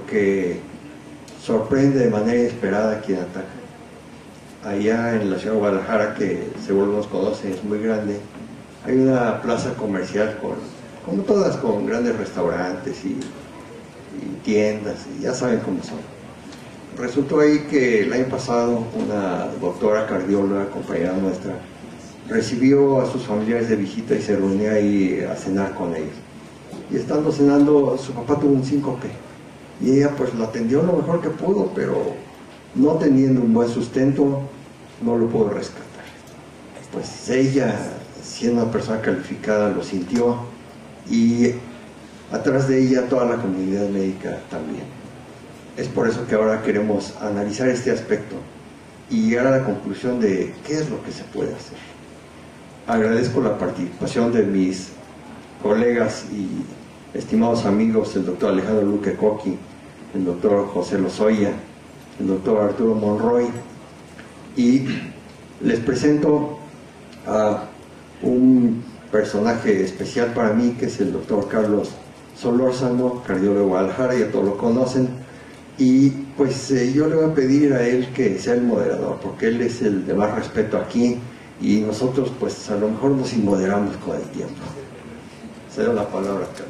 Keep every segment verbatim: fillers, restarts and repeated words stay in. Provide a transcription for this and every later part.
porque sorprende de manera inesperada a quien ataca. Allá en la ciudad de Guadalajara, que seguro nos conocen, es muy grande, hay una plaza comercial con, como todas, con grandes restaurantes y, y tiendas, y ya saben cómo son. Resultó ahí que el año pasado una doctora cardióloga, compañera nuestra, recibió a sus familiares de visita y se reunió ahí a cenar con ellos. Y estando cenando, su papá tuvo un síncope y ella pues lo atendió lo mejor que pudo, pero no teniendo un buen sustento no lo pudo rescatar. Pues ella, siendo una persona calificada, lo sintió, y atrás de ella toda la comunidad médica también. Es por eso que ahora queremos analizar este aspecto y llegar a la conclusión de qué es lo que se puede hacer. Agradezco la participación de mis colegas y estimados amigos, el doctor Alejandro Luque Coqui, el doctor José Lozoya, el doctor Arturo Monroy, y les presento a un personaje especial para mí, que es el doctor Carlos Solórzano, cardiólogo de Guadalajara, ya todos lo conocen, y pues eh, yo le voy a pedir a él que sea el moderador, porque él es el de más respeto aquí, y nosotros pues a lo mejor nos inmoderamos con el tiempo. Cedo la palabra, Carlos.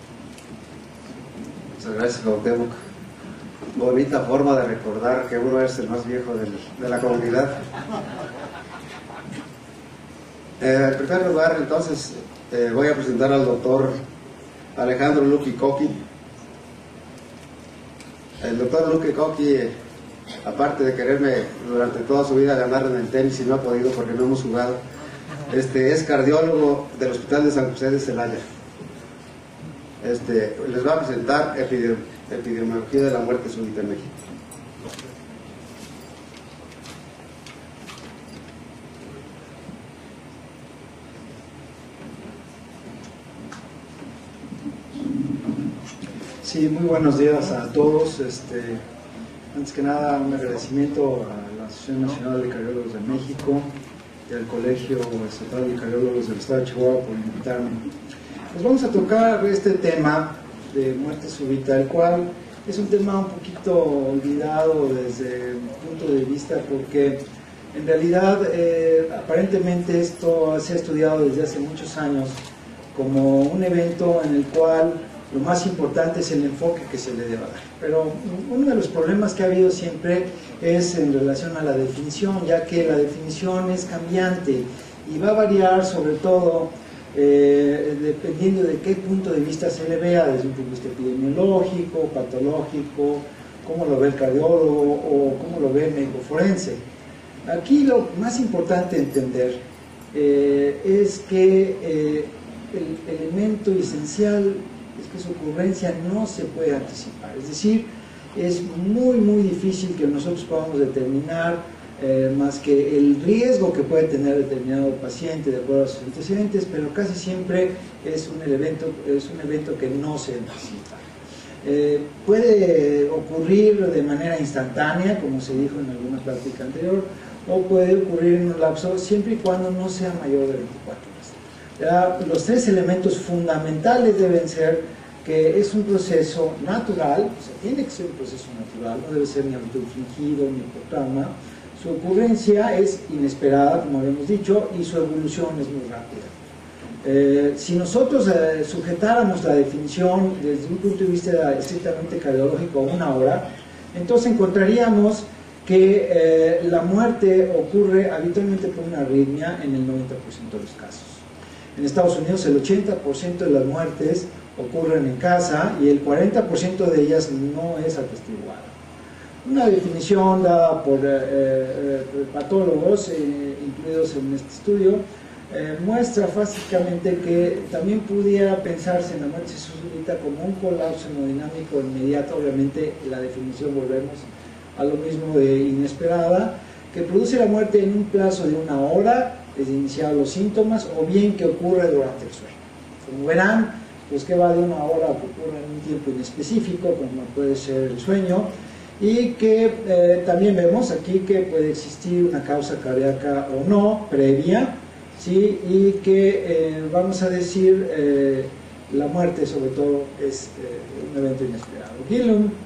Muchas gracias, Cuauhtémoc. Bonita forma de recordar que uno es el más viejo del, de la comunidad. Eh, en primer lugar, entonces, eh, voy a presentar al doctor Alejandro Luque Coqui. El doctor Luque Coqui, eh, aparte de quererme durante toda su vida ganar en el tenis, y no ha podido porque no hemos jugado, este, es cardiólogo del Hospital de San José de Celaya. Este, les va a presentar epidemi epidemiología de la muerte súbita en México. Sí, muy buenos días a todos. Este, antes que nada, un agradecimiento a la Asociación Nacional de Cardiólogos de México y al Colegio Estatal de Cardiólogos del Estado de Chihuahua por invitarme. Pues vamos a tocar este tema de muerte súbita, el cual es un tema un poquito olvidado desde mi punto de vista, porque en realidad eh, aparentemente esto se ha estudiado desde hace muchos años como un evento en el cual lo más importante es el enfoque que se le deba dar. Pero uno de los problemas que ha habido siempre es en relación a la definición, ya que la definición es cambiante y va a variar sobre todo Eh, dependiendo de qué punto de vista se le vea, desde un punto de vista epidemiológico, patológico, cómo lo ve el cardiólogo o cómo lo ve el médico forense. Aquí lo más importante entender eh, es que eh, el elemento esencial es que su ocurrencia no se puede anticipar, es decir, es muy muy difícil que nosotros podamos determinar Eh, más que el riesgo que puede tener determinado paciente de acuerdo a sus antecedentes, pero casi siempre es un evento, es un evento que no se anticipa. Eh, puede ocurrir de manera instantánea, como se dijo en alguna plática anterior, o puede ocurrir en un lapso siempre y cuando no sea mayor de veinticuatro horas. Ya, los tres elementos fundamentales deben ser que es un proceso natural, o sea, tiene que ser un proceso natural, no debe ser ni autoinfligido ni por trauma. Su ocurrencia es inesperada, como habíamos dicho, y su evolución es muy rápida. Eh, si nosotros eh, sujetáramos la definición desde un punto de vista estrictamente cardiológico a una hora, entonces encontraríamos que eh, la muerte ocurre habitualmente por una arritmia en el noventa por ciento de los casos. En Estados Unidos el ochenta por ciento de las muertes ocurren en casa y el cuarenta por ciento de ellas no es atestiguada. Una definición dada por eh, eh, patólogos eh, incluidos en este estudio eh, muestra básicamente que también pudiera pensarse en la muerte súbita como un colapso hemodinámico inmediato. Obviamente la definición volvemos a lo mismo de inesperada, que produce la muerte en un plazo de una hora desde iniciados los síntomas, o bien que ocurre durante el sueño. Como verán, pues que va de una hora a que ocurre en un tiempo inespecífico, como puede ser el sueño, y que eh, también vemos aquí que puede existir una causa cardíaca o no previa, ¿sí? Y que eh, vamos a decir eh, la muerte sobre todo es eh, un evento inesperado. Gillum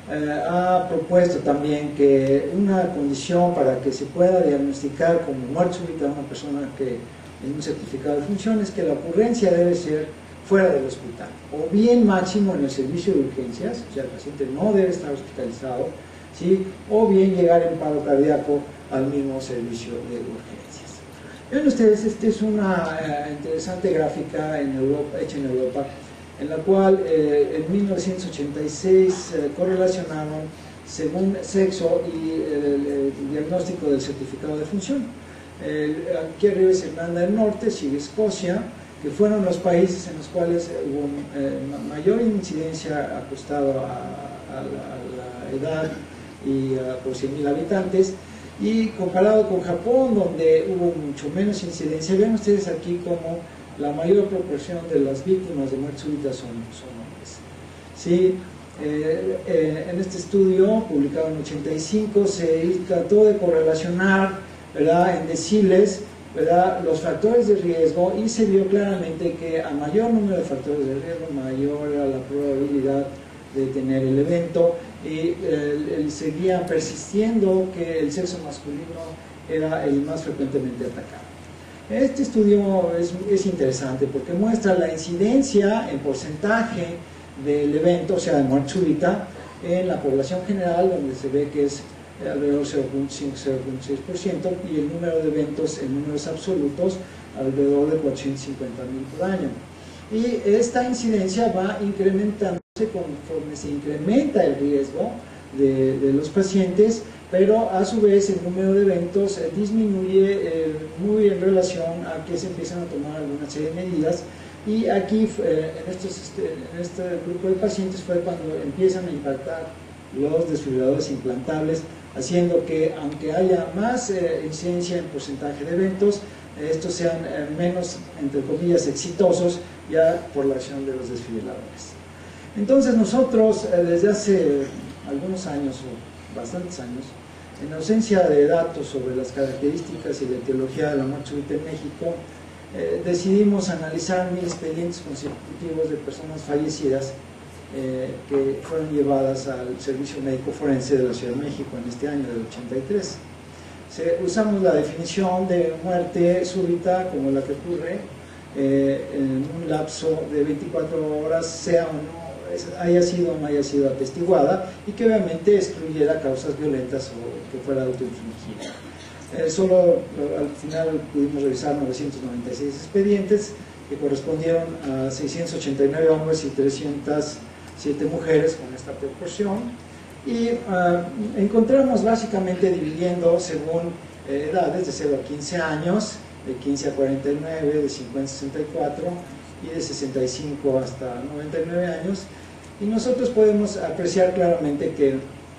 eh, ha propuesto también que una condición para que se pueda diagnosticar como muerte súbita a una persona que en un certificado de función es que la ocurrencia debe ser fuera del hospital, o bien máximo en el servicio de urgencias, o sea, el paciente no debe estar hospitalizado, ¿sí? O bien llegar en paro cardíaco al mismo servicio de urgencias. Ven ustedes, esta es una eh, interesante gráfica en Europa, hecha en Europa, en la cual eh, en mil novecientos ochenta y seis eh, correlacionaron según sexo y el, el diagnóstico del certificado de función. El, aquí arriba es Irlanda del Norte, sigue Escocia, que fueron los países en los cuales hubo eh, mayor incidencia acostado a, a, la, a la edad y a, por cien mil habitantes, y comparado con Japón, donde hubo mucho menos incidencia. Ven ustedes aquí como la mayor proporción de las víctimas de muerte súbita son, son hombres. ¿Sí? Eh, eh, en este estudio, publicado en ochenta y cinco, se trató de correlacionar, ¿verdad?, en deciles, ¿verdad?, los factores de riesgo, y se vio claramente que a mayor número de factores de riesgo, mayor era la probabilidad de tener el evento, y eh, seguía persistiendo que el sexo masculino era el más frecuentemente atacado. Este estudio es, es interesante porque muestra la incidencia en porcentaje del evento, o sea, de muerte súbita, en la población general, donde se ve que es alrededor del cero punto cinco a cero punto seis por ciento, y el número de eventos en números absolutos alrededor de cuatrocientos cincuenta mil por año. Y esta incidencia va incrementándose conforme se incrementa el riesgo de, de los pacientes, pero a su vez el número de eventos eh, disminuye eh, muy en relación a que se empiezan a tomar alguna serie de medidas. Y aquí eh, en, estos, este, en este grupo de pacientes fue cuando empiezan a impactar los desfibriladores implantables, haciendo que, aunque haya más eh, incidencia en porcentaje de eventos, eh, estos sean eh, menos, entre comillas, exitosos ya por la acción de los desfibriladores. Entonces nosotros eh, desde hace algunos años, o bastantes años, en ausencia de datos sobre las características y la etiología de la muerte súbita en México, eh, decidimos analizar mil expedientes consecutivos de personas fallecidas eh, que fueron llevadas al Servicio Médico Forense de la Ciudad de México en este año del ochenta y tres. Se, usamos la definición de muerte súbita como la que ocurre eh, en un lapso de veinticuatro horas, sea o no haya sido o no haya sido atestiguada, y que obviamente excluyera causas violentas o que fuera autoinfligida. Eh, solo al final pudimos revisar novecientos noventa y seis expedientes que correspondieron a seiscientos ochenta y nueve hombres y trescientas siete mujeres con esta proporción, y uh, encontramos básicamente dividiendo según eh, edades de cero a quince años, de quince a cuarenta y nueve, de cincuenta a sesenta y cuatro y de sesenta y cinco hasta noventa y nueve años, y nosotros podemos apreciar claramente que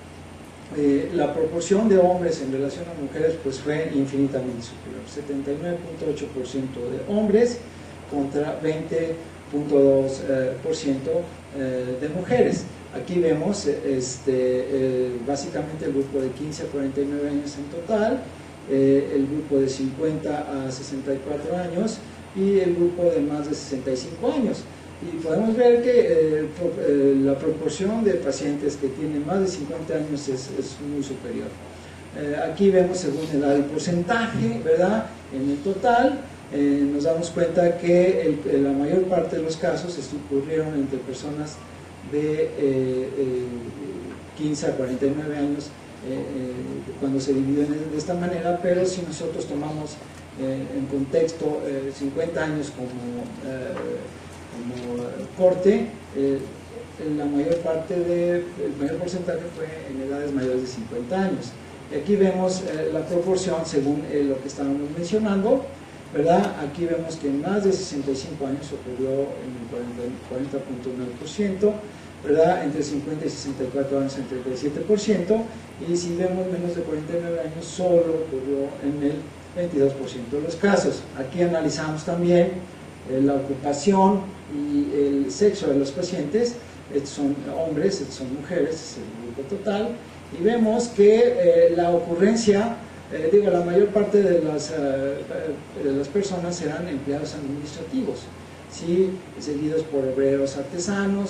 eh, la proporción de hombres en relación a mujeres pues fue infinitamente superior, setenta y nueve punto ocho por ciento de hombres contra veinte punto dos por ciento eh, de mujeres. Aquí vemos este, eh, básicamente el grupo de quince a cuarenta y nueve años en total, eh, el grupo de cincuenta a sesenta y cuatro años y el grupo de más de sesenta y cinco años. Y podemos ver que eh, eh, la proporción de pacientes que tienen más de cincuenta años es, es muy superior. Eh, aquí vemos según edad y porcentaje, ¿verdad? En el total eh, nos damos cuenta que el, la mayor parte de los casos ocurrieron entre personas de eh, eh, quince a cuarenta y nueve años eh, eh, cuando se dividen de esta manera, pero si nosotros tomamos eh, en contexto eh, cincuenta años como, eh, como corte, eh, la mayor parte de, el mayor porcentaje fue en edades mayores de cincuenta años. Y aquí vemos eh, la proporción según eh, lo que estábamos mencionando, ¿verdad? Aquí vemos que en más de sesenta y cinco años ocurrió en el cuarenta punto nueve por ciento, ¿verdad? Entre cincuenta y sesenta y cuatro años en treinta y siete por ciento, y si vemos menos de cuarenta y nueve años solo ocurrió en el veintidós por ciento de los casos. Aquí analizamos también eh, la ocupación y el sexo de los pacientes. Estos son hombres, estos son mujeres, es el grupo total, y vemos que eh, la ocurrencia, eh, digo, la mayor parte de las, uh, de las personas serán empleados administrativos, ¿sí? Seguidos por obreros artesanos,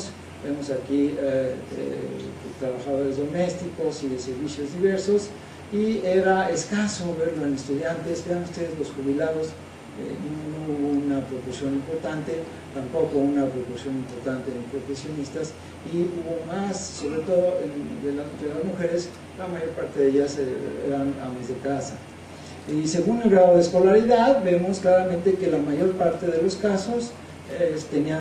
vemos aquí eh, eh, trabajadores domésticos y de servicios diversos, y era escaso verlo en estudiantes. Vean ustedes los jubilados, eh, no hubo una proporción importante, tampoco una proporción importante en profesionistas, y hubo más, sobre todo en, de, la, de las mujeres, la mayor parte de ellas eh, eran amas de casa. Y según el grado de escolaridad, vemos claramente que la mayor parte de los casos eh, tenían